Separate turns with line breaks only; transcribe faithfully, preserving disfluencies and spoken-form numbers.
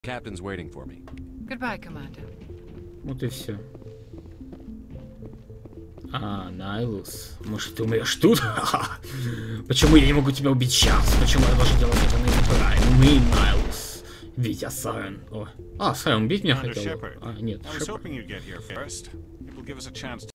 Captain's waiting for me.
Goodbye, Commander.
Вот и все. А, Найлус. Может, ты умрешь тут? Почему я не могу тебя убить сейчас? Почему я должен делать это неправильно? Найлус. Ведь я Сайон. О. А, Сайон убить меня хотел. А, нет, Шепард.